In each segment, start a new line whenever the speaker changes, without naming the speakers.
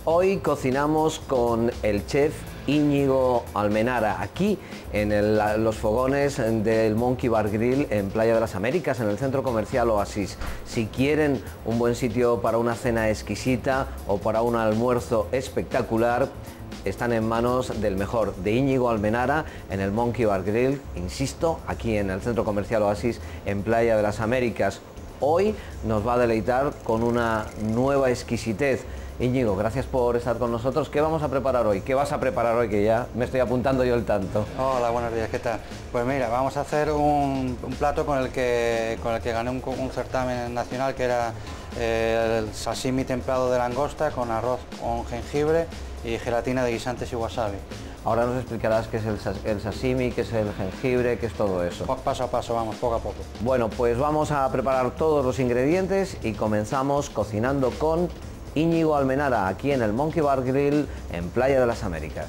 Hoy cocinamos con el chef Íñigo Almenara, aquí en los fogones del Monkey Bar Grill en Playa de las Américas, en el centro comercial Oasis. Si quieren un buen sitio para una cena exquisita o para un almuerzo espectacular, están en manos del mejor, de Íñigo Almenara, en el Monkey Bar Grill, insisto, aquí en el centro comercial Oasis en Playa de las Américas. Hoy nos va a deleitar con una nueva exquisitez. Íñigo, gracias por estar con nosotros. ¿Qué vamos a preparar hoy? ¿Qué vas a preparar hoy? Que ya me estoy apuntando yo el tanto.
Hola, buenos días, ¿qué tal? Pues mira, vamos a hacer un plato con el que gané un certamen nacional, que era el sashimi templado de langosta con arroz con jengibre y gelatina de guisantes y wasabi.
Ahora nos explicarás qué es el sashimi, qué es el jengibre, qué es todo eso.
Paso a paso, vamos, poco a poco.
Bueno, pues vamos a preparar todos los ingredientes y comenzamos cocinando con Íñigo Almenara, aquí en el Monkey Bar Grill en Playa de las Américas.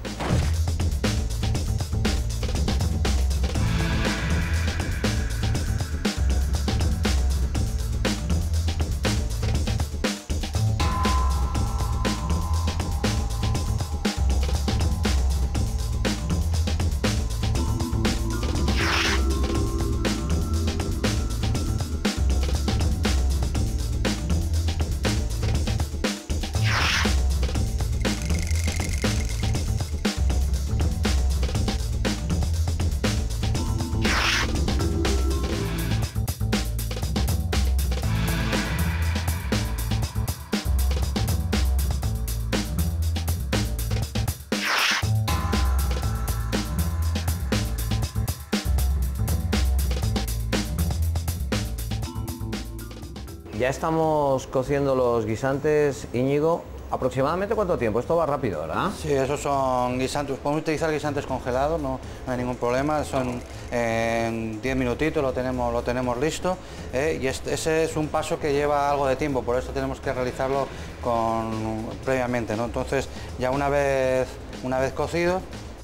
Ya estamos cociendo los guisantes, Íñigo. ¿Aproximadamente cuánto tiempo? Esto va rápido, ¿verdad?
Sí, esos son guisantes. Podemos utilizar guisantes congelados, no hay ningún problema. Son en 10 minutitos lo tenemos listo. Y ese es un paso que lleva algo de tiempo, por eso tenemos que realizarlo previamente, ¿no? Entonces, ya una vez cocido,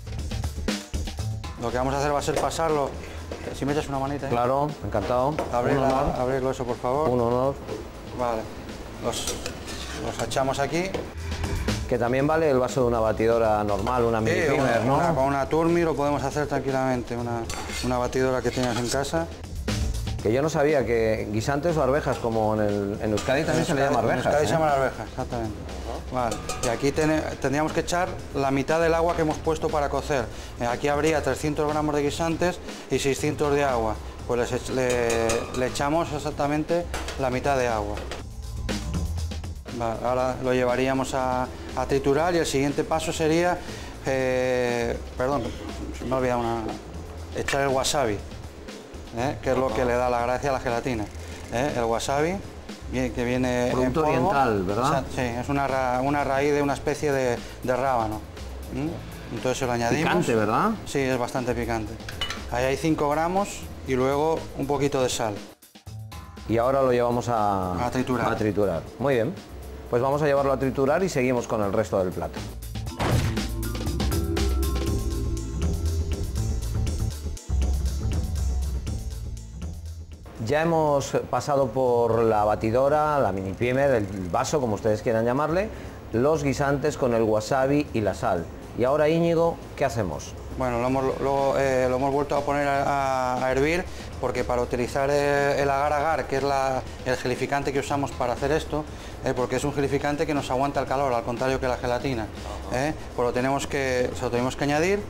lo que vamos a hacer va a ser pasarlo. Si me echas una manita.
Claro, encantado.
Abrirlo eso, por favor.
Un honor.
Vale. Los echamos aquí.
Que también vale el vaso de una batidora normal, una mini primer, ¿no?
Con una Turmi lo podemos hacer tranquilamente, una batidora que tengas en casa.
Que yo no sabía que guisantes o arvejas, como en Euskadi también se le llama arvejas.
En Euskadi se llama arvejas, exactamente. Vale. Y aquí tendríamos que echar la mitad del agua que hemos puesto para cocer. Aquí habría 300 gramos de guisantes y 600 de agua. Pues le echamos exactamente la mitad de agua. Vale, ahora lo llevaríamos a triturar y el siguiente paso sería, perdón, me he olvidado echar el wasabi, que es lo que le da la gracia a la gelatina. El wasabi, que viene
producto oriental, ¿verdad?
Sí, es una raíz de una especie de rábano. Entonces se lo añadimos.
Picante, ¿verdad?
Sí, es bastante picante. Ahí hay 5 gramos y luego un poquito de sal.
Y ahora lo llevamos a triturar. Muy bien. Pues vamos a llevarlo a triturar y seguimos con el resto del plato. Ya hemos pasado por la batidora, la mini primer, el vaso, como ustedes quieran llamarle, los guisantes con el wasabi y la sal. Y ahora, Íñigo, ¿qué hacemos?
Bueno, lo hemos vuelto a poner a hervir, porque para utilizar el agar-agar, que es el gelificante que usamos para hacer esto, porque es un gelificante que nos aguanta el calor, al contrario que la gelatina, pues se lo tenemos que añadir,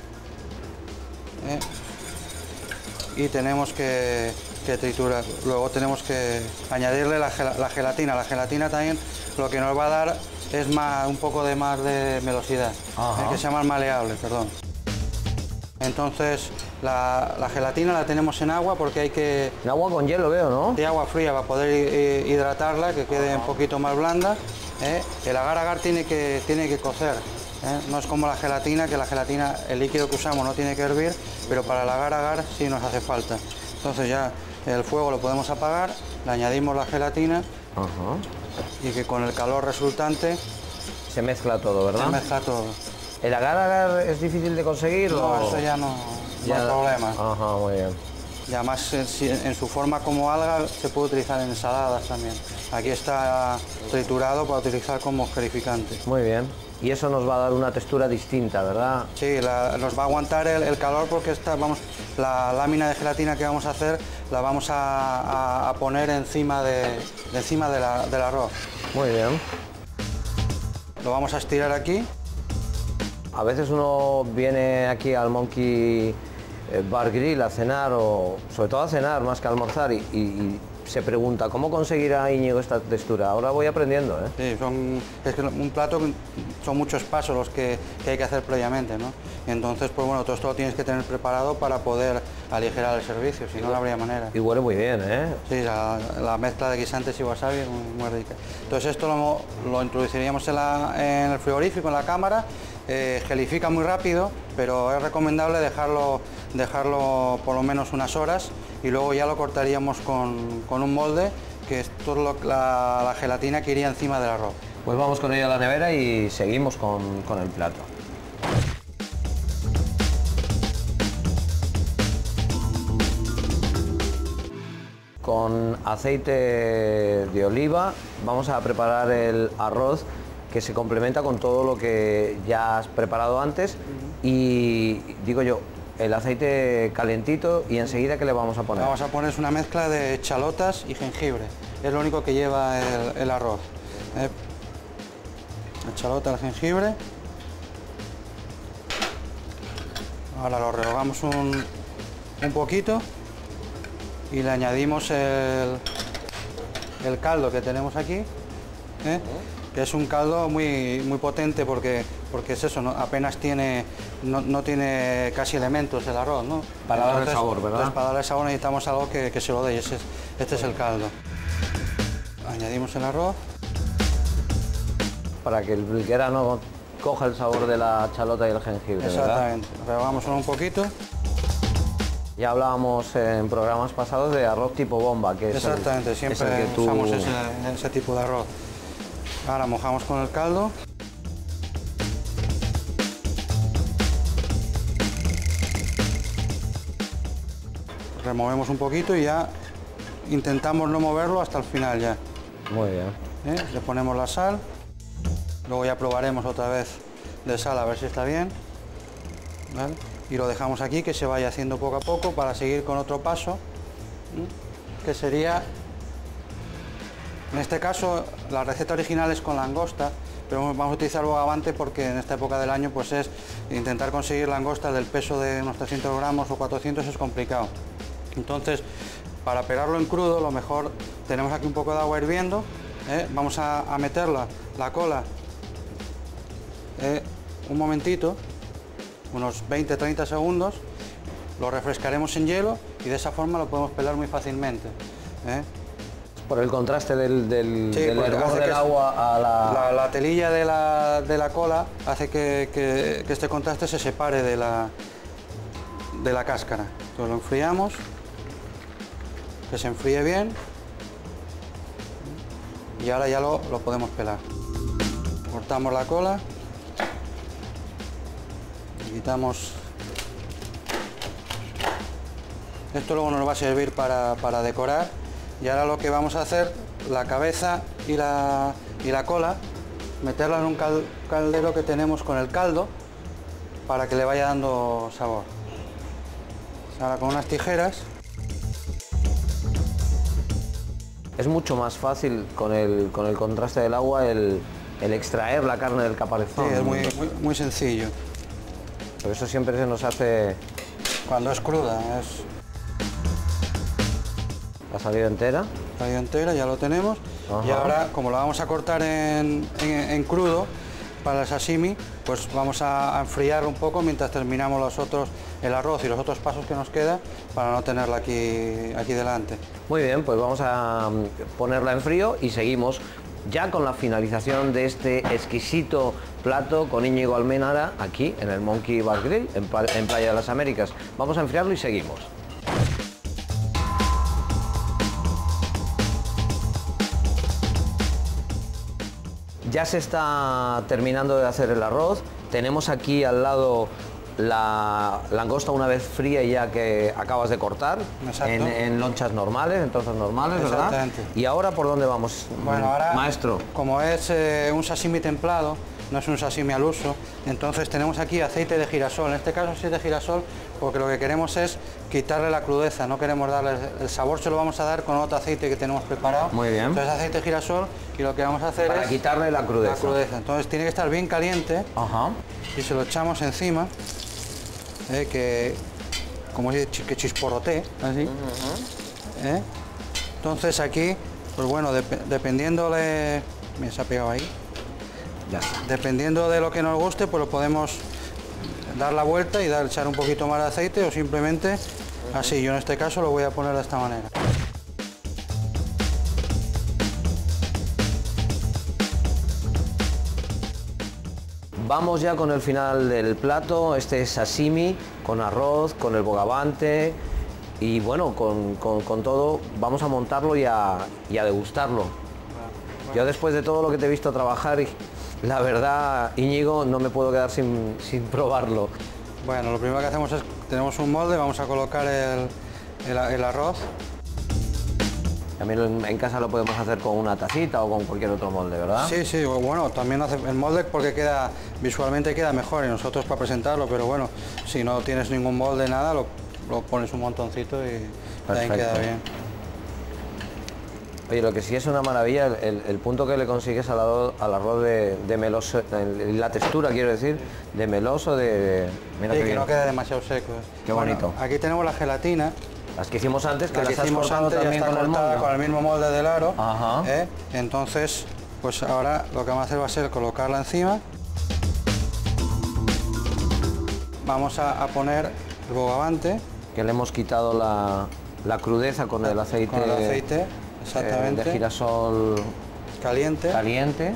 y tenemos que triturar. Luego tenemos que añadirle la gelatina. La gelatina también lo que nos va a dar es un poco más de melosidad, que se llama maleable, perdón. Entonces la gelatina la tenemos en agua, porque hay que...
En agua con hielo veo, ¿no?
De agua fría, para poder hidratarla, que quede un poquito más blanda. El agar-agar tiene que cocer. No es como la gelatina, que la gelatina, el líquido que usamos no tiene que hervir, pero para el agar-agar sí nos hace falta. Entonces ya el fuego lo podemos apagar, le añadimos la gelatina y que con el calor resultante
se mezcla todo, ¿verdad?
Se mezcla todo.
¿El agar-agar es difícil de conseguir?
No, eso ya no hay problema.
Ajá, muy bien.
Y además en su forma como alga se puede utilizar en ensaladas también. Aquí está triturado para utilizar como escarificante.
Muy bien. Y eso nos va a dar una textura distinta, ¿verdad?
Sí, nos va a aguantar el calor porque la lámina de gelatina que vamos a hacer la vamos a poner encima del arroz.
Muy bien.
Lo vamos a estirar aquí.
A veces uno viene aquí al Monkey Bar Grill a cenar, o sobre todo a cenar más que a almorzar, y se pregunta ¿cómo conseguirá Íñigo esta textura? Ahora voy aprendiendo, ¿eh?
Sí, es que un plato son muchos pasos los que hay que hacer previamente, ¿no? Entonces, pues bueno, todo esto lo tienes que tener preparado para poder aligerar el servicio, si no, no habría manera.
Y huele muy bien, ¿eh?
Sí, la mezcla de guisantes y wasabi es muy rica. Entonces esto lo introduciríamos en el frigorífico, en la cámara, gelifica muy rápido, pero es recomendable dejarlo por lo menos unas horas y luego ya lo cortaríamos con un molde, que es toda la gelatina que iría encima del arroz.
Pues vamos con ella a la nevera y seguimos con el plato. Con aceite de oliva vamos a preparar el arroz, que se complementa con todo lo que ya has preparado antes. Y digo yo, el aceite calentito, y enseguida ¿qué le vamos a poner?
Vamos a poner una mezcla de chalotas y jengibre, es lo único que lleva el arroz. La chalota, el jengibre. Ahora lo rehogamos un poquito y le añadimos el caldo que tenemos aquí, que es un caldo muy potente porque es eso, ¿no? Apenas no tiene casi elementos el arroz, ¿no?
Para darle sabor, ¿verdad?
Entonces, para darle sabor necesitamos algo que se lo dé, y este es el caldo. Añadimos el arroz.
Para que el grano coja el sabor de la chalota y el jengibre,
exactamente, ¿verdad? Rehogamos un poquito.
Ya hablábamos en programas pasados de arroz tipo bomba, que
exactamente, siempre usamos ese tipo de arroz. Ahora mojamos con el caldo. Removemos un poquito y ya intentamos no moverlo hasta el final ya.
Muy bien.
Le ponemos la sal. Luego ya probaremos otra vez de sal a ver si está bien. ¿Vale? Y lo dejamos aquí que se vaya haciendo poco a poco para seguir con otro paso, que sería, en este caso la receta original es con langosta, pero vamos a utilizar bogavante porque en esta época del año pues es intentar conseguir langosta del peso de unos 300 gramos o 400 es complicado. Entonces, para pelarlo en crudo, lo mejor, tenemos aquí un poco de agua hirviendo, vamos a meter la cola un momentito, unos 20-30 segundos, lo refrescaremos en hielo y de esa forma lo podemos pelar muy fácilmente.
Por el contraste del hervor del agua a
la telilla de la cola hace que este contraste se separe de la cáscara. Entonces lo enfriamos, que se enfríe bien, y ahora ya lo podemos pelar. Cortamos la cola, quitamos. Esto luego nos va a servir para decorar, y ahora lo que vamos a hacer, la cabeza y la cola, meterla en un caldero que tenemos con el caldo para que le vaya dando sabor. Ahora con unas tijeras.
Es mucho más fácil con el contraste del agua el extraer la carne del caparazón.
Sí, es muy sencillo.
Pero eso siempre se nos hace...
Cuando es cruda.
¿Ha salido entera?
Ha salido entera, ya lo tenemos.
Ajá.
Y ahora, como la vamos a cortar en crudo para el sashimi, pues vamos a enfriar un poco mientras terminamos el arroz y los otros pasos que nos quedan para no tenerla aquí delante.
Muy bien, pues vamos a ponerla en frío y seguimos ya con la finalización de este exquisito plato con Íñigo Almenara aquí en el Monkey Bar Grill en Playa de las Américas. Vamos a enfriarlo y seguimos. Ya se está terminando de hacer el arroz. Tenemos aquí al lado la langosta una vez fría y ya que acabas de cortar en lonchas normales, en trozos normales, ¿verdad?
Exactamente.
¿Y ahora por dónde vamos,
Bueno, ahora,
maestro?
Como es un sashimi templado, no es un sashimi al uso, entonces tenemos aquí aceite de girasol. En este caso aceite de girasol porque lo que queremos es quitarle la crudeza, no queremos darle el sabor, se lo vamos a dar con otro aceite que tenemos preparado.
Muy bien.
Entonces aceite de girasol y lo que vamos a hacer
para
es
quitarle la crudeza.
Entonces tiene que estar bien caliente.
Ajá.
Y se lo echamos encima, que como que chisporrote, así. Entonces aquí, pues bueno, dependiendo de... Mira, se ha pegado ahí.
Ya está.
Dependiendo de lo que nos guste, pues lo podemos dar la vuelta y echar un poquito más de aceite o simplemente así. Yo en este caso lo voy a poner de esta manera.
Vamos ya con el final del plato, este sashimi con arroz, con el bogavante y bueno, con todo vamos a montarlo y a degustarlo. Yo después de todo lo que te he visto trabajar, la verdad, Íñigo, no me puedo quedar sin probarlo.
Bueno, lo primero que hacemos es, tenemos un molde, vamos a colocar el arroz.
También en casa lo podemos hacer con una tacita o con cualquier otro molde, ¿verdad?
Sí, sí, bueno, también hace el molde porque visualmente queda mejor y nosotros para presentarlo, pero bueno, si no tienes ningún molde, nada, lo pones un montoncito y también queda bien.
Oye, lo que sí es una maravilla, el punto que le consigues al arroz de meloso, la textura, quiero decir, de meloso, mira
sí, que no quede demasiado seco.
Qué bonito.
Bueno, aquí tenemos la gelatina.
Las que hicimos antes, que las has
hicimos
cortado
antes,
también
ya está cortada con el mismo molde del aro.
Ajá.
Entonces, pues ahora lo que vamos a hacer va a ser colocarla encima. Vamos a poner el bogavante.
Que le hemos quitado la crudeza con el aceite.
Con el aceite, exactamente.
De girasol caliente.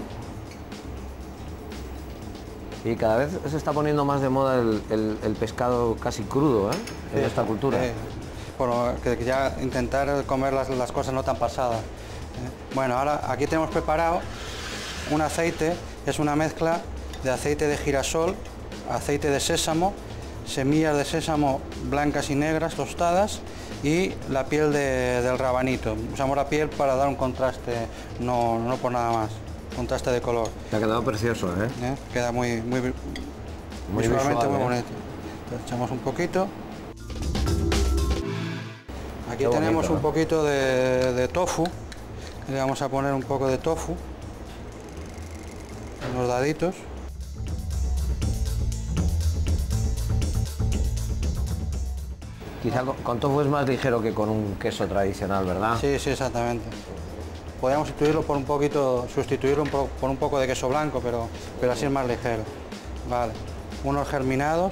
Y cada vez se está poniendo más de moda el pescado casi crudo, en esta cultura.
Bueno, que ya intentar comer las cosas no tan pasadas. Bueno, ahora aquí tenemos preparado un aceite, es una mezcla de aceite de girasol, aceite de sésamo, semillas de sésamo blancas y negras tostadas y la piel del rabanito. Usamos la piel para dar un contraste, no por nada más, contraste de color.
Te ha quedado precioso,
Queda muy visualmente muy bonito. Entonces, echamos un poquito. Aquí tenemos un poquito de tofu, le vamos a poner un poco de tofu, unos daditos.
Quizá con tofu es más ligero que con un queso tradicional, ¿verdad?
Sí, sí, exactamente. Podríamos sustituirlo por un poco de queso blanco, pero así es más ligero. Vale, unos germinados.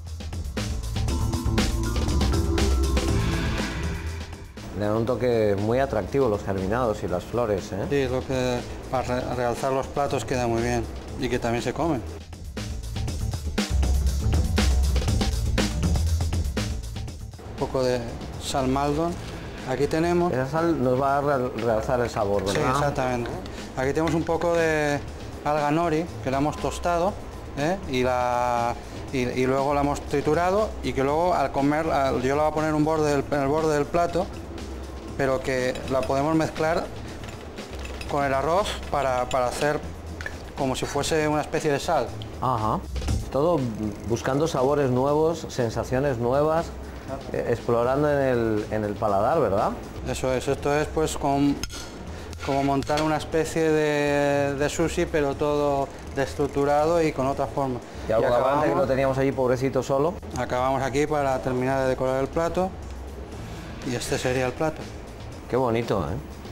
Le dan un toque muy atractivo los germinados y las flores,
Sí, es lo que para realzar los platos queda muy bien y que también se comen. Un poco de sal Maldon. Aquí tenemos...
Esa sal nos va a realzar el sabor, ¿verdad?
Sí, exactamente. Aquí tenemos un poco de alga nori que la hemos tostado y luego la hemos triturado y que luego al comer yo la voy a poner en el borde del plato, pero que la podemos mezclar con el arroz para hacer como si fuese una especie de sal.
Ajá. Todo buscando sabores nuevos, sensaciones nuevas, explorando en el paladar, ¿verdad?
Eso es, esto es pues como montar una especie de sushi, pero todo destructurado y con otra forma.
Y algo acabamos, que lo teníamos allí pobrecito solo.
Acabamos aquí para terminar de decorar el plato y este sería el plato.
Qué bonito,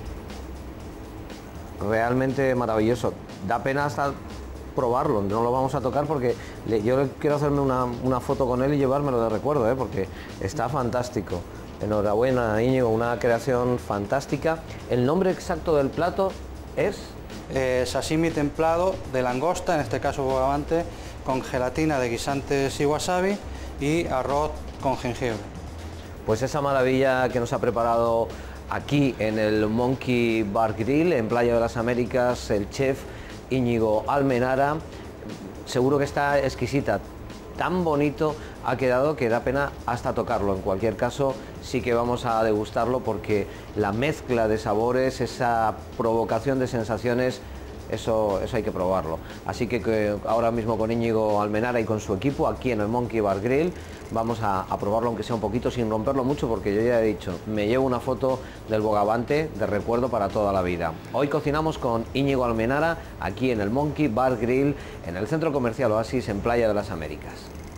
Realmente maravilloso. Da pena hasta probarlo, no lo vamos a tocar porque yo quiero hacerme una foto con él y llevármelo de recuerdo, porque está fantástico. Enhorabuena, Íñigo, una creación fantástica. ¿El nombre exacto del plato es?
Sashimi templado de langosta, en este caso bogavante, con gelatina de guisantes y wasabi y arroz con jengibre.
Pues esa maravilla que nos ha preparado aquí en el Monkey Bar Grill, en Playa de las Américas, el chef Íñigo Almenara, seguro que está exquisita, tan bonito, ha quedado que da pena hasta tocarlo. En cualquier caso, sí que vamos a degustarlo porque la mezcla de sabores, esa provocación de sensaciones, eso hay que probarlo. Así que ahora mismo con Íñigo Almenara y con su equipo aquí en el Monkey Bar Grill vamos a probarlo, aunque sea un poquito, sin romperlo mucho, porque yo ya he dicho, me llevo una foto del bogavante de recuerdo para toda la vida. Hoy cocinamos con Íñigo Almenara aquí en el Monkey Bar Grill en el Centro Comercial Oasis en Playa de las Américas.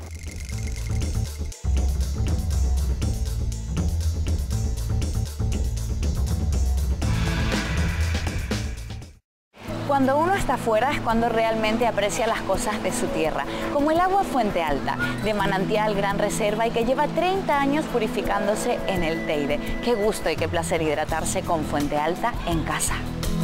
Cuando uno está afuera es cuando realmente aprecia las cosas de su tierra, como el agua Fuente Alta, de manantial Gran Reserva y que lleva 30 años purificándose en el Teide. Qué gusto y qué placer hidratarse con Fuente Alta en casa.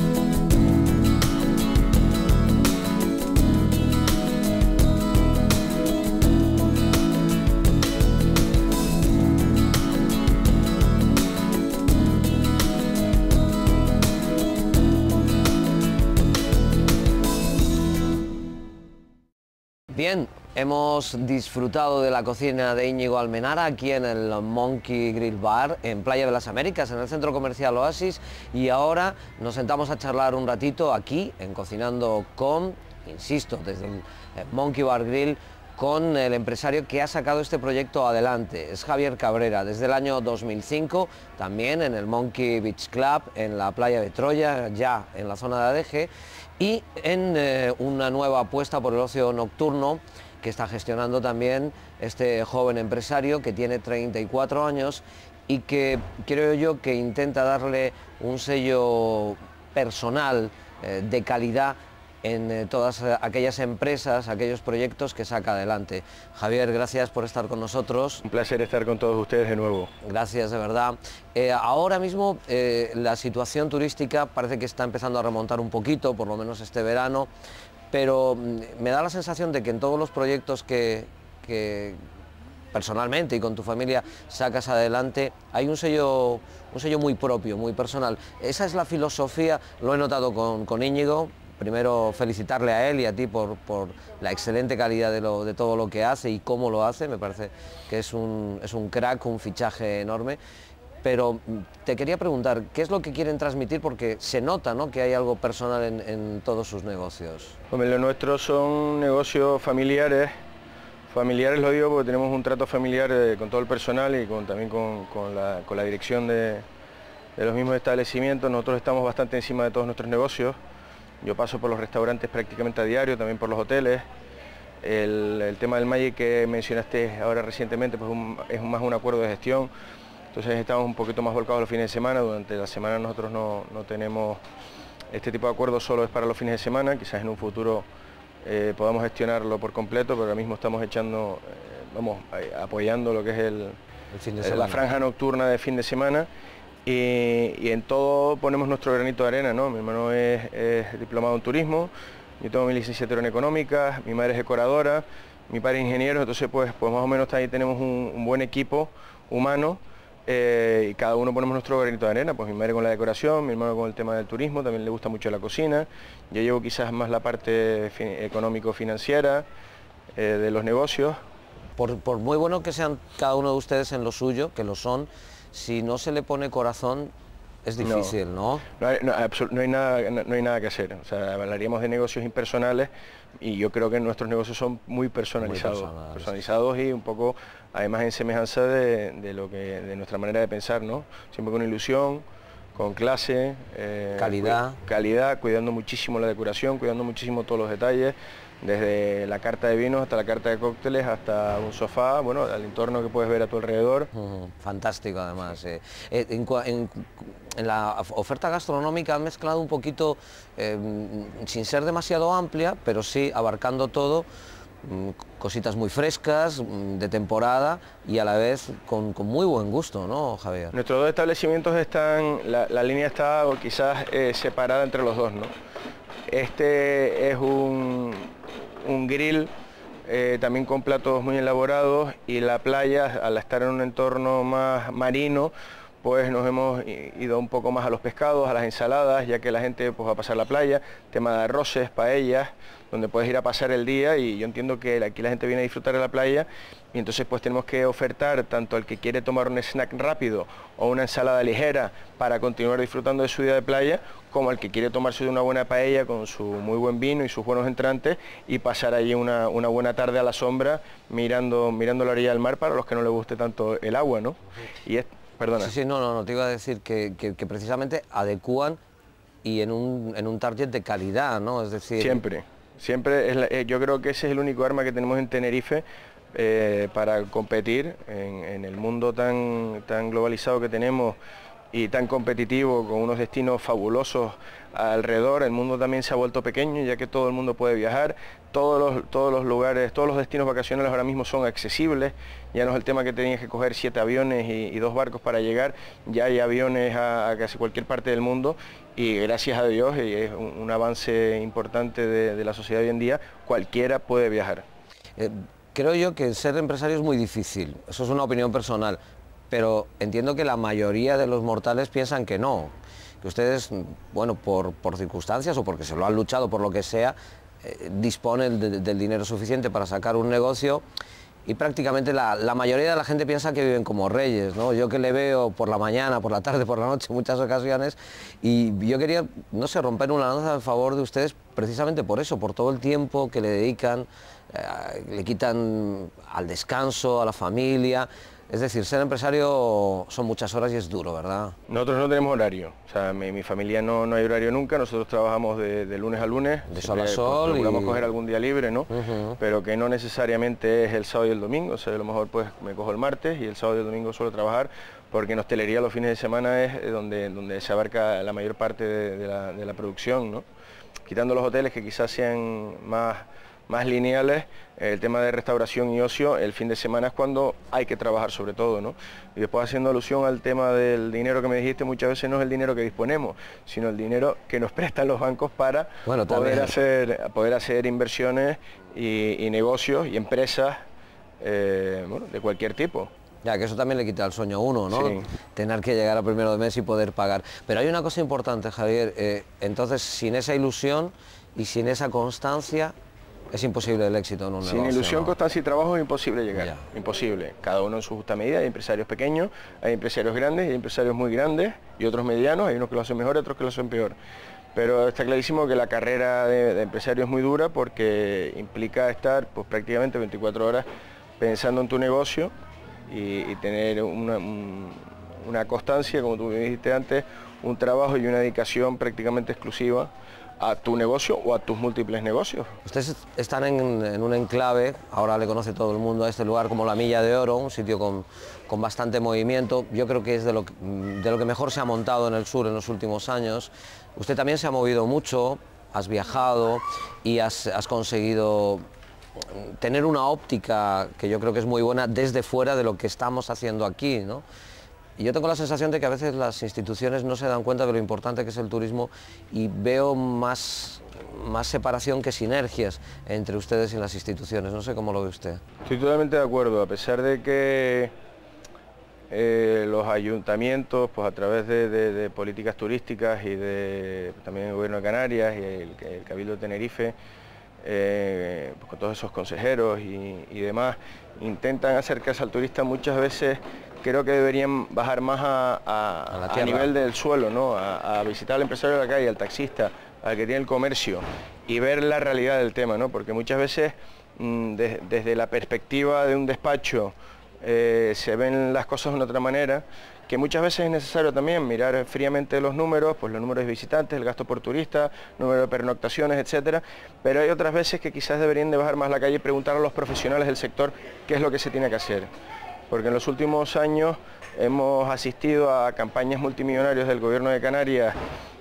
Bien, hemos disfrutado de la cocina de Íñigo Almenara aquí en el Monkey Grill Bar en Playa de las Américas, en el Centro Comercial Oasis, y ahora nos sentamos a charlar un ratito aquí en Cocinando con, insisto, desde el Monkey Bar Grill, con el empresario que ha sacado este proyecto adelante. Es Javier Cabrera, desde el año 2005, también en el Monkey Beach Club, en la playa de Troya, ya en la zona de ADG, y en una nueva apuesta por el ocio nocturno que está gestionando también este joven empresario que tiene 34 años y que creo yo que intenta darle un sello personal de calidad en todas aquellas empresas, aquellos proyectos que saca adelante. Javier, gracias por estar con nosotros.
Un placer estar con todos ustedes de nuevo.
Gracias, de verdad. Ahora mismo la situación turística parece que está empezando a remontar un poquito, por lo menos este verano, pero me da la sensación de que en todos los proyectos que personalmente y con tu familia sacas adelante, hay un sello muy propio, muy personal. Esa es la filosofía, lo he notado con Íñigo. Primero felicitarle a él y a ti por la excelente calidad de todo lo que hace y cómo lo hace. Me parece que es un crack, un fichaje enorme. Pero te quería preguntar, ¿qué es lo que quieren transmitir? Porque se nota, ¿no?, que hay algo personal en todos sus negocios.
Hombre, los nuestros son negocios familiares. Familiares lo digo porque tenemos un trato familiar con todo el personal y también con la dirección de los mismos establecimientos. Nosotros estamos bastante encima de todos nuestros negocios. Yo paso por los restaurantes prácticamente a diario, también por los hoteles. El tema del Magic que mencionaste ahora recientemente pues es más un acuerdo de gestión. Entonces estamos un poquito más volcados los fines de semana. Durante la semana nosotros no tenemos este tipo de acuerdos, solo es para los fines de semana. Quizás en un futuro podamos gestionarlo por completo, pero ahora mismo estamos apoyando lo que es la franja nocturna de fin de semana. Y en todo ponemos nuestro granito de arena, ¿no? Mi hermano es diplomado en turismo, yo tengo mi licenciatura en económicas, mi madre es decoradora, mi padre es ingeniero, entonces pues más o menos ahí tenemos un buen equipo humano y cada uno ponemos nuestro granito de arena. Pues mi madre con la decoración, mi hermano con el tema del turismo, también le gusta mucho la cocina, yo llevo quizás más la parte económico-financiera de los negocios.
Por muy bueno que sean cada uno de ustedes en lo suyo, que lo son, si no se le pone corazón es difícil, ¿no?
No hay nada que hacer. O sea, hablaríamos de negocios impersonales y yo creo que nuestros negocios son muy personalizados. Personalizados y un poco, además, en semejanza de nuestra manera de pensar, ¿no? Siempre con ilusión, con clase, calidad, cuidando muchísimo la decoración, cuidando muchísimo todos los detalles, desde la carta de vinos hasta la carta de cócteles, hasta un sofá, bueno, al entorno que puedes ver a tu alrededor.
Fantástico, además. En la oferta gastronómica han mezclado un poquito, sin ser demasiado amplia, pero sí abarcando todo, cositas muy frescas, de temporada y a la vez con muy buen gusto, ¿no, Javier?
Nuestros dos establecimientos están, la línea está quizás separada entre los dos, ¿no? Este es un grill también con platos muy elaborados, y la playa, al estar en un entorno más marino, pues nos hemos ido un poco más a los pescados, a las ensaladas, ya que la gente pues va a pasar la playa, tema de arroces, paellas, donde puedes ir a pasar el día, y yo entiendo que aquí la gente viene a disfrutar de la playa, y entonces pues tenemos que ofertar tanto al que quiere tomar un snack rápido o una ensalada ligera para continuar disfrutando de su día de playa, como al que quiere tomarse de una buena paella con su muy buen vino y sus buenos entrantes y pasar allí una buena tarde a la sombra mirando la orilla del mar, para los que no les guste tanto el agua, ¿no? Y perdona.
Sí, no, te iba a decir que precisamente adecúan y en un target de calidad, ¿no? Es decir...
Siempre yo creo que ese es el único arma que tenemos en Tenerife para competir en el mundo tan globalizado que tenemos y tan competitivo, con unos destinos fabulosos alrededor. El mundo también se ha vuelto pequeño, ya que todo el mundo puede viajar, todos los lugares, todos los destinos vacacionales ahora mismo son accesibles. Ya no es el tema que tenías que coger 7 aviones y 2 barcos para llegar, ya hay aviones a casi cualquier parte del mundo, y gracias a Dios, y es un avance importante de la sociedad hoy en día, cualquiera puede viajar.
Creo yo que ser empresario es muy difícil, eso es una opinión personal, pero entiendo que la mayoría de los mortales piensan que no, que ustedes, bueno, por circunstancias o porque se lo han luchado, por lo que sea, disponen del dinero suficiente para sacar un negocio, y prácticamente la mayoría de la gente piensa que viven como reyes, ¿no? Yo que le veo por la mañana, por la tarde, por la noche, en muchas ocasiones, y yo quería, no sé, romper una lanza a favor de ustedes precisamente por eso, por todo el tiempo que le dedican, le quitan al descanso, a la familia. Es decir, ser empresario son muchas horas y es duro, ¿verdad?
Nosotros no tenemos horario, o sea, mi familia no hay horario nunca, nosotros trabajamos de lunes a lunes.
De sol a sol.
Procuramos coger algún día libre, ¿no? Pero que no necesariamente es el sábado y el domingo, o sea, a lo mejor pues me cojo el martes y el sábado y el domingo suelo trabajar, porque en hostelería los fines de semana es donde se abarca la mayor parte de la producción, ¿no? Quitando los hoteles que quizás sean más lineales, el tema de restauración y ocio, el fin de semana es cuando hay que trabajar sobre todo, ¿no? Y después, haciendo alusión al tema del dinero que me dijiste, muchas veces no es el dinero que disponemos, sino el dinero que nos prestan los bancos para poder hacer inversiones y negocios y empresas de cualquier tipo.
Ya, que eso también le quita el sueño a uno, ¿no?
Sí.
Tener que llegar a primero de mes y poder pagar. Pero hay una cosa importante, Javier, entonces sin esa ilusión y sin esa constancia, es imposible el éxito en un negocio.
Sin ilusión,
¿no?
Constancia y trabajo es imposible llegar,
Ya.
imposible. Cada uno en su justa medida, hay empresarios pequeños, hay empresarios grandes, hay empresarios muy grandes y otros medianos, hay unos que lo hacen mejor y otros que lo hacen peor. Pero está clarísimo que la carrera de empresario es muy dura, porque implica estar pues prácticamente 24 horas pensando en tu negocio y tener una constancia, como tú me dijiste antes, un trabajo y una dedicación prácticamente exclusiva a tu negocio o a tus múltiples negocios.
Ustedes están en un enclave, ahora le conoce todo el mundo a este lugar como la Milla de Oro, un sitio con bastante movimiento. Yo creo que es de lo que mejor se ha montado en el sur en los últimos años. Usted también se ha movido mucho, has viajado y has conseguido tener una óptica que yo creo que es muy buena desde fuera de lo que estamos haciendo aquí, ¿no? Y yo tengo la sensación de que a veces las instituciones no se dan cuenta de lo importante que es el turismo, y veo más separación que sinergias entre ustedes y las instituciones. No sé cómo lo ve usted.
Estoy totalmente de acuerdo, a pesar de que los ayuntamientos, pues a través de políticas turísticas y también el Gobierno de Canarias y el Cabildo de Tenerife, pues con todos esos consejeros y demás, intentan acercarse al turista. Muchas veces creo que deberían bajar más a nivel del suelo, ¿no? A visitar al empresario de la calle, al taxista, al que tiene el comercio, y ver la realidad del tema, ¿no? Porque muchas veces desde la perspectiva de un despacho se ven las cosas de una otra manera, que muchas veces es necesario también mirar fríamente los números, pues los números de visitantes, el gasto por turista, número de pernoctaciones, etcétera, pero hay otras veces que quizás deberían de bajar más la calle y preguntar a los profesionales del sector qué es lo que se tiene que hacer. Porque en los últimos años hemos asistido a campañas multimillonarias del Gobierno de Canarias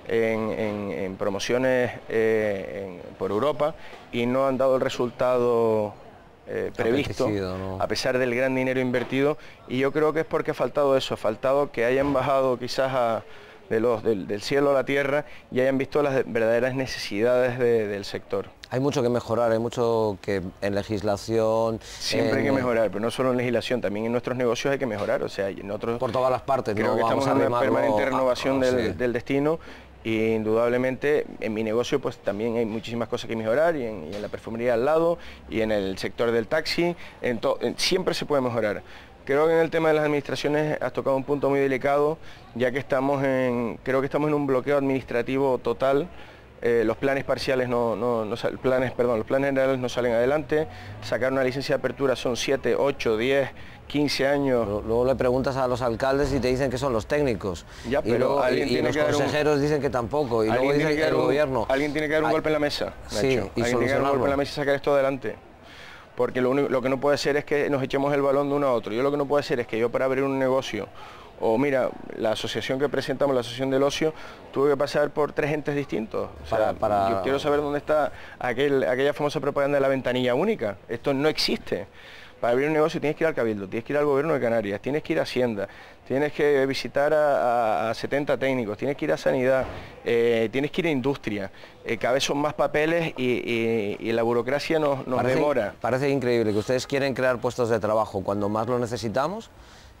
en promociones por Europa, y no han dado el resultado previsto, ¿no? A pesar del gran dinero invertido, y yo creo que es porque ha faltado eso, ha faltado que hayan bajado quizás del cielo a la tierra y hayan visto las verdaderas necesidades del sector.
Hay mucho que mejorar, hay mucho que en legislación...
Siempre hay que mejorar, pero no solo en legislación, también en nuestros negocios hay que mejorar, o sea, en otros...
Por todas las partes,
creo
¿no?
que
Vamos
estamos
a
en una permanente renovación
sí.
del destino, y indudablemente en mi negocio pues también hay muchísimas cosas que mejorar, y en la perfumería al lado, y en el sector del taxi, siempre se puede mejorar. Creo que en el tema de las administraciones has tocado un punto muy delicado, ya que creo que estamos en un bloqueo administrativo total. Los planes parciales los planes generales no salen adelante. Sacar una licencia de apertura son 7, 8, 10, 15 años.
Luego le preguntas a los alcaldes y te dicen que son los técnicos.
Ya, pero
y los consejeros dicen que tampoco. Y luego dicen que el gobierno...
Alguien tiene que dar un golpe en la mesa, Nacho.
Sí, y
alguien tiene que dar un golpe en la mesa y sacar esto adelante. Porque lo que no puede ser es que nos echemos el balón de uno a otro. Yo lo que no puedo hacer es que yo, para abrir un negocio, o mira, la asociación que presentamos, la Asociación del Ocio, tuve que pasar por 3 entes distintos. O sea, yo quiero saber dónde está aquella famosa propaganda de la ventanilla única. Esto no existe. Para abrir un negocio tienes que ir al Cabildo, tienes que ir al Gobierno de Canarias, tienes que ir a Hacienda, tienes que visitar a 70 técnicos, tienes que ir a Sanidad, tienes que ir a Industria. Cada vez son más papeles y la burocracia nos demora.
Parece increíble que ustedes quieren crear puestos de trabajo cuando más lo necesitamos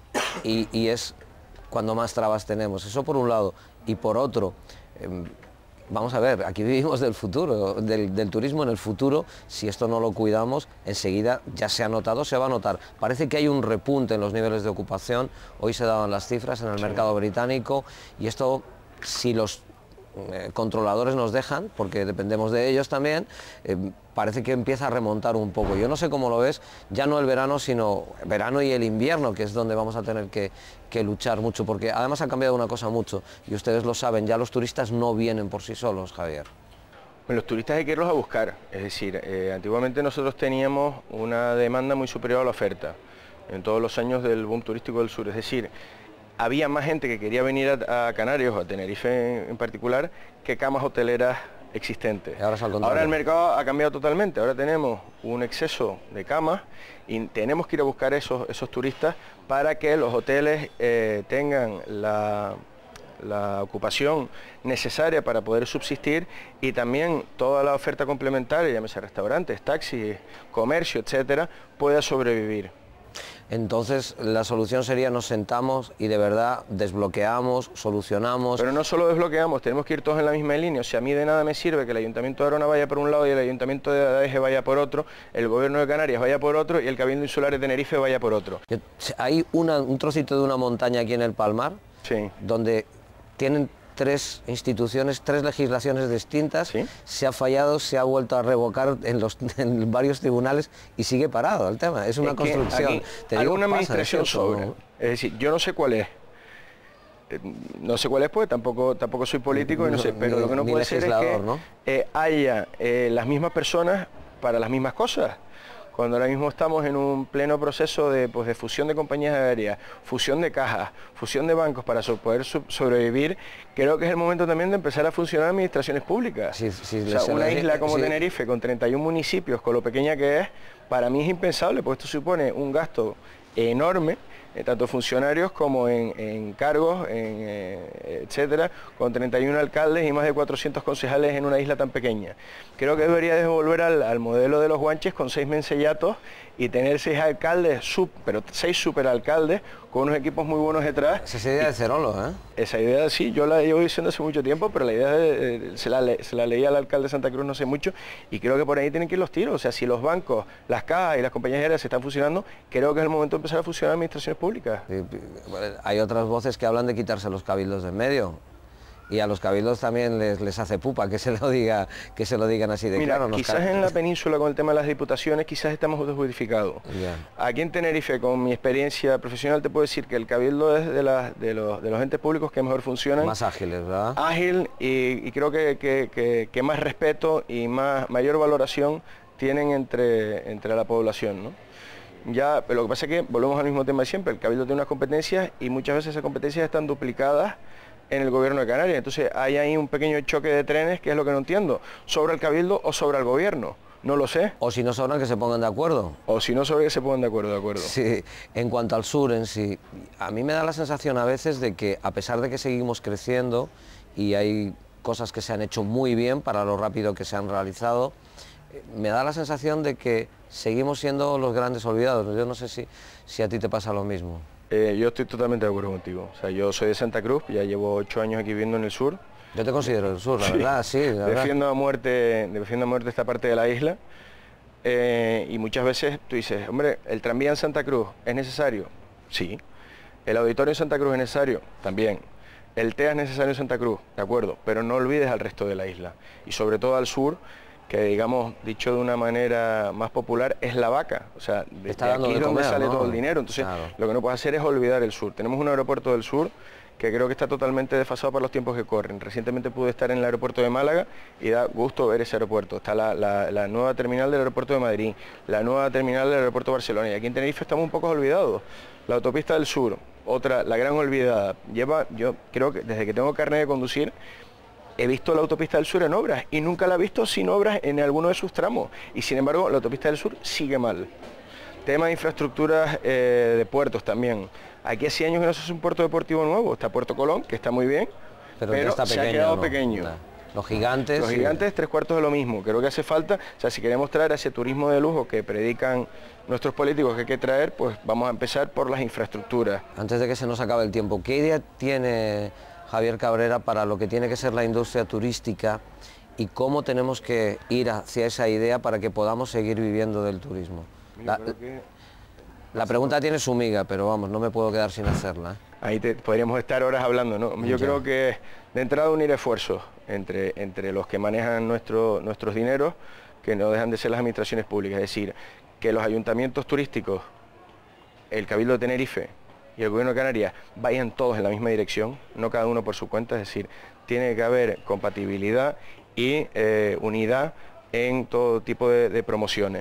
y es cuando más trabas tenemos. Eso por un lado. Y por otro, vamos a ver, aquí vivimos del futuro, del turismo en el futuro. Si esto no lo cuidamos, enseguida ya se ha notado, se va a notar. Parece que hay un repunte en los niveles de ocupación. Hoy se daban las cifras en el mercado británico, y esto, si los controladores nos dejan, porque dependemos de ellos también, parece que empieza a remontar un poco. Yo no sé cómo lo ves, ya no el verano, sino el verano y el invierno, que es donde vamos a tener que luchar mucho, porque además ha cambiado una cosa mucho, y ustedes lo saben, ya los turistas no vienen por sí solos, Javier.
Bueno, los turistas hay que irlos a buscar, es decir, antiguamente nosotros teníamos una demanda muy superior a la oferta, en todos los años del boom turístico del sur, es decir, había más gente que quería venir a Canarias, o a Tenerife en particular, que camas hoteleras existentes. Ahora el mercado ha cambiado totalmente, ahora tenemos un exceso de camas y tenemos que ir a buscar esos turistas para que los hoteles tengan la ocupación necesaria para poder subsistir, y también toda la oferta complementaria, llámese restaurantes, taxis, comercio, etcétera, pueda sobrevivir.
Entonces la solución sería: nos sentamos y de verdad desbloqueamos, solucionamos.
Pero no solo desbloqueamos, tenemos que ir todos en la misma línea. O sea, a mí de nada me sirve que el Ayuntamiento de Arona vaya por un lado y el Ayuntamiento de Adeje vaya por otro, el Gobierno de Canarias vaya por otro y el Cabildo Insular de Tenerife vaya por otro.
Hay un trocito de una montaña aquí en el Palmar,
sí,
donde tienen 3 instituciones, 3 legislaciones distintas,
¿sí?
Se ha fallado, se ha vuelto a revocar en varios tribunales y sigue parado el tema. Es una construcción.
Te digo, alguna administración sobra. Es decir, yo no sé cuál es. No sé cuál es, pues tampoco soy político y no sé, pero lo que no puede ser es que ¿no? Haya las mismas personas para las mismas cosas. Cuando ahora mismo estamos en un pleno proceso de fusión de compañías aéreas, fusión de cajas, fusión de bancos para poder sobrevivir, creo que es el momento también de empezar a funcionar administraciones públicas.
Sí,
o sea, una isla como Tenerife, con 31 municipios, con lo pequeña que es, para mí es impensable, porque esto supone un gasto enorme, tanto funcionarios como en cargos, etcétera, con 31 alcaldes y más de 400 concejales en una isla tan pequeña. Creo que debería de volver al modelo de los guanches, con 6 mensellatos y tener 6 alcaldes, pero 6 superalcaldes con unos equipos muy buenos detrás.
Esa es idea de Cerolo, ¿eh?
Esa idea sí, yo la llevo diciendo hace mucho tiempo, pero la idea se la leí al alcalde de Santa Cruz no sé mucho, y creo que por ahí tienen que ir los tiros. O sea, si los bancos, las cajas y las compañías aéreas están funcionando, creo que es el momento de empezar a funcionar administraciones públicas.
Hay otras voces que hablan de quitarse los cabildos de en medio. Y a los cabildos también les hace pupa que se lo digan así de claro.
Quizás en la península con el tema de las diputaciones quizás estamos desjustificados.
Yeah.
Aquí en Tenerife, con mi experiencia profesional, te puedo decir que el cabildo es de los entes públicos que mejor funcionan.
Más ágiles, ¿verdad?
Ágil y creo que más respeto y mayor valoración tienen entre la población, ¿no? Ya, pero lo que pasa es que volvemos al mismo tema de siempre. El cabildo tiene unas competencias y muchas veces esas competencias están duplicadas en el gobierno de Canarias. Entonces hay ahí un pequeño choque de trenes, que es lo que no entiendo. ¿Sobra el cabildo o sobra el gobierno? No lo sé.
O si no sobran, que se pongan de acuerdo.
O si no sobra, que se pongan de acuerdo.
Sí, en cuanto al sur en sí, a mí me da la sensación a veces de que, a pesar de que seguimos creciendo y hay cosas que se han hecho muy bien para lo rápido que se han realizado, me da la sensación de que seguimos siendo los grandes olvidados. Yo no sé si a ti te pasa lo mismo.
Yo estoy totalmente de acuerdo contigo. O sea, yo soy de Santa Cruz, ya llevo 8 años aquí viviendo en el sur.
Yo te considero del sur, la verdad, sí.
Defiendo a muerte esta parte de la isla. Y muchas veces tú dices, hombre, ¿el tranvía en Santa Cruz es necesario? Sí. ¿El auditorio en Santa Cruz es necesario? También. ¿El TEA es necesario en Santa Cruz? De acuerdo, pero no olvides al resto de la isla. Y sobre todo al sur, que digamos, dicho de una manera más popular, es la vaca. O sea, de aquí es donde sale todo el dinero. Entonces, lo que no puedes hacer es olvidar el sur. Tenemos un aeropuerto del sur que creo que está totalmente desfasado para los tiempos que corren. Recientemente pude estar en el aeropuerto de Málaga y da gusto ver ese aeropuerto. Está la nueva terminal del aeropuerto de Madrid, la nueva terminal del aeropuerto de Barcelona, y aquí en Tenerife estamos un poco olvidados. La autopista del sur, otra, la gran olvidada. Yo creo que desde que tengo carnet de conducir, he visto la autopista del sur en obras y nunca la he visto sin obras en alguno de sus tramos. Y sin embargo, la autopista del sur sigue mal. Tema de infraestructuras de puertos también. Aquí hace años que no se hace un puerto deportivo nuevo. Está Puerto Colón, que está muy bien, pero
está
se ha quedado pequeño.
Los gigantes...
Los gigantes, 3/4 de lo mismo. Creo que hace falta, o sea, si queremos traer ese turismo de lujo que predican nuestros políticos que hay que traer, pues vamos a empezar por las infraestructuras.
Antes de que se nos acabe el tiempo, ¿qué idea tiene Javier Cabrera para lo que tiene que ser la industria turística y cómo tenemos que ir hacia esa idea para que podamos seguir viviendo del turismo? La pregunta tiene su miga, pero vamos, no me puedo quedar sin hacerla.
Ahí podríamos estar horas hablando, ¿no? Yo creo que de entrada unir esfuerzos entre los que manejan nuestros dineros, que no dejan de ser las administraciones públicas, es decir, que los ayuntamientos turísticos, el Cabildo de Tenerife y el Gobierno de Canarias vayan todos en la misma dirección, no cada uno por su cuenta, es decir, tiene que haber compatibilidad y unidad en todo tipo de promociones.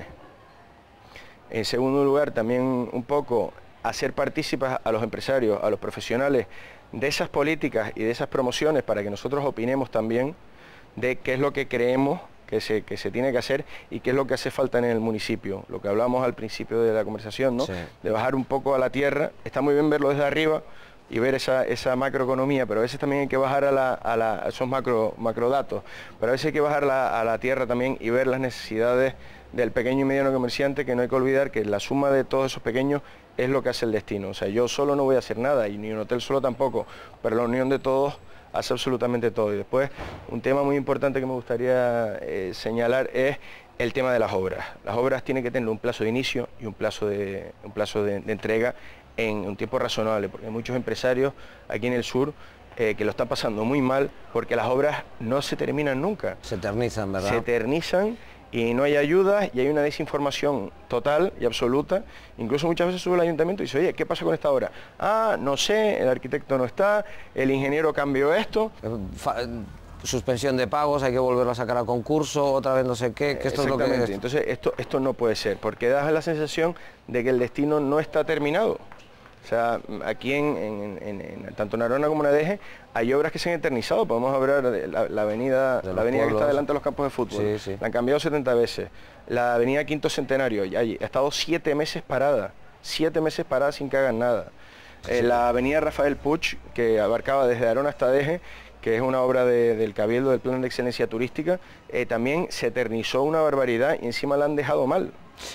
En segundo lugar, también un poco hacer partícipes a los empresarios, a los profesionales de esas políticas y de esas promociones para que nosotros opinemos también de qué es lo que creemos que se tiene que hacer y qué es lo que hace falta en el municipio. Lo que hablamos al principio de la conversación, ¿no? Sí. De bajar un poco a la tierra. Está muy bien verlo desde arriba y ver esa macroeconomía, pero a veces también hay que bajar a esos macrodatos, pero a veces hay que bajar a la tierra también y ver las necesidades del pequeño y mediano comerciante, que no hay que olvidar que la suma de todos esos pequeños es lo que hace el destino. O sea, yo solo no voy a hacer nada y ni un hotel solo tampoco, pero la unión de todos hace absolutamente todo. Y después, un tema muy importante que me gustaría señalar es el tema de las obras. Las obras tienen que tener un plazo de inicio y un plazo de entrega en un tiempo razonable, porque hay muchos empresarios aquí en el sur que lo están pasando muy mal porque las obras no se terminan nunca.
Se eternizan, ¿verdad?
Se eternizan y no hay ayudas y hay una desinformación total y absoluta. Incluso muchas veces sube el ayuntamiento y dice, oye, ¿qué pasa con esta obra? Ah, no sé, el arquitecto no está, el ingeniero cambió esto.
Suspensión de pagos, hay que volverlo a sacar a concurso, otra vez no sé qué, que esto es lo que es.
Entonces esto no puede ser, porque da la sensación de que el destino no está terminado. O sea, aquí tanto en Arona como en Adeje hay obras que se han eternizado. Podemos hablar de la avenida que está delante de los campos de fútbol. Sí, sí. La han cambiado 70 veces. La avenida Quinto Centenario ha estado 7 meses parada. 7 meses parada sin que hagan nada. Sí. La avenida Rafael Puig, que abarcaba desde Arona hasta Adeje, que es una obra del Cabildo, del Plan de Excelencia Turística, también se eternizó una barbaridad y encima la han dejado mal.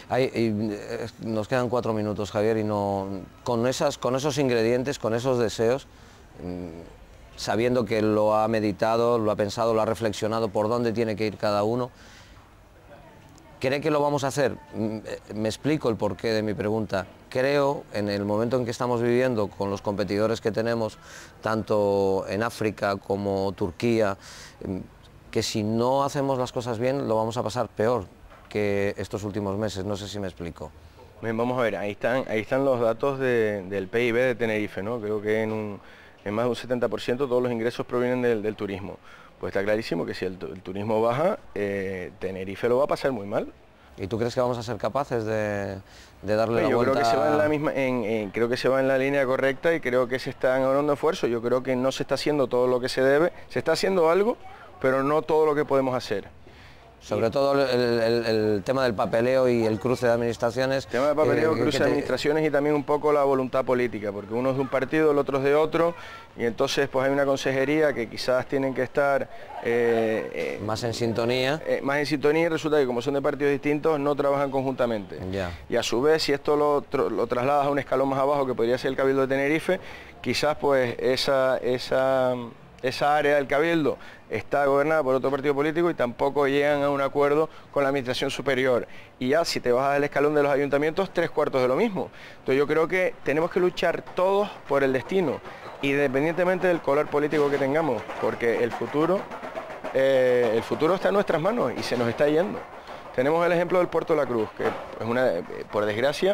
Nos quedan 4 minutos, Javier, y con esos ingredientes, con esos deseos, sabiendo que lo ha meditado, lo ha pensado, lo ha reflexionado por dónde tiene que ir cada uno, ¿cree que lo vamos a hacer? Me explico el porqué de mi pregunta. Creo, en el momento en que estamos viviendo, con los competidores que tenemos, tanto en África como Turquía, que si no hacemos las cosas bien, lo vamos a pasar peor que estos últimos meses. No sé si me explico.
Bien, vamos a ver, ahí están los datos del PIB de Tenerife, ¿no? Creo que en más de un 70% todos los ingresos provienen del turismo. Pues está clarísimo que si el turismo baja, Tenerife lo va a pasar muy mal.
¿Y tú crees que vamos a ser capaces de darle la vuelta?
Yo creo que se va en la misma, creo que se va en la línea correcta y creo que se están ahorrando esfuerzos. Yo creo que no se está haciendo todo lo que se debe. Se está haciendo algo, pero no todo lo que podemos hacer.
Sobre todo el tema del papeleo y el cruce de administraciones.
El tema del papeleo, cruce de administraciones y también un poco la voluntad política, porque uno es de un partido, el otro es de otro, y entonces pues hay una consejería que quizás tienen que estar
más en sintonía.
Más en sintonía, y resulta que como son de partidos distintos no trabajan conjuntamente.
Ya.
Y a su vez, si esto lo trasladas a un escalón más abajo, que podría ser el Cabildo de Tenerife, quizás pues esa área del Cabildo está gobernada por otro partido político y tampoco llegan a un acuerdo con la administración superior. Y ya si te bajas al escalón de los ayuntamientos, 3/4 de lo mismo. Entonces yo creo que tenemos que luchar todos por el destino, independientemente del color político que tengamos, porque el futuro está en nuestras manos y se nos está yendo. Tenemos el ejemplo del Puerto de la Cruz, que es por desgracia,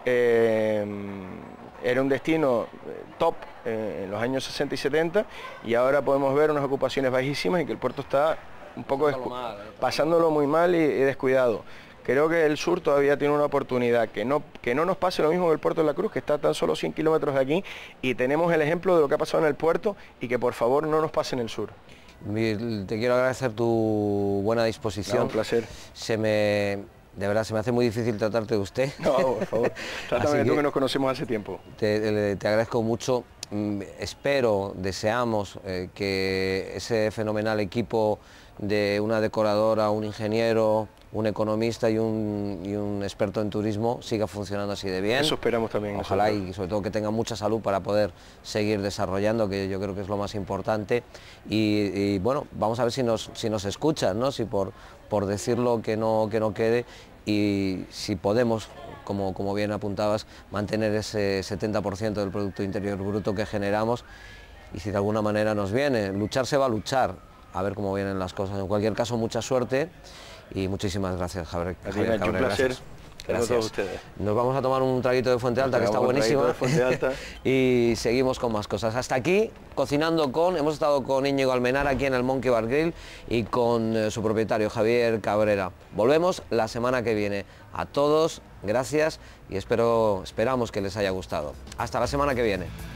era un destino top en los años 60 y 70 y ahora podemos ver unas ocupaciones bajísimas y que el puerto está un poco pasándolo muy mal y descuidado. Creo que el sur todavía tiene una oportunidad, que no nos pase lo mismo que el Puerto de la Cruz, que está a tan solo 100 kilómetros de aquí, y tenemos el ejemplo de lo que ha pasado en el puerto y que por favor no nos pase en el sur.
Te quiero agradecer tu buena disposición.
No, un placer.
De verdad, se me hace muy difícil tratarte de usted.
No, por favor, trátame de tú, que nos conocemos hace tiempo.
Te agradezco mucho. Espero, deseamos que ese fenomenal equipo de una decoradora, un ingeniero, un economista y un experto en turismo siga funcionando así de bien.
Eso esperamos también.
Ojalá y sobre todo que tenga mucha salud para poder seguir desarrollando, que yo creo que es lo más importante. Y bueno, vamos a ver si nos escuchan, ¿no? Si por decirlo que no quede, y si podemos, como bien apuntabas, mantener ese 70% del Producto Interior Bruto que generamos, y si de alguna manera nos viene, luchar se va a luchar, a ver cómo vienen las cosas. En cualquier caso, mucha suerte y muchísimas gracias, Javier.
Un placer. Gracias a todos ustedes.
Nos vamos a tomar un traguito de Fuente Alta, que está buenísima. Y seguimos con más cosas. Hasta aquí, Cocinando con... Hemos estado con Íñigo Almenara aquí en el Monkey Bar Grill y con su propietario, Javier Cabrera. Volvemos la semana que viene. A todos, gracias y esperamos que les haya gustado. Hasta la semana que viene.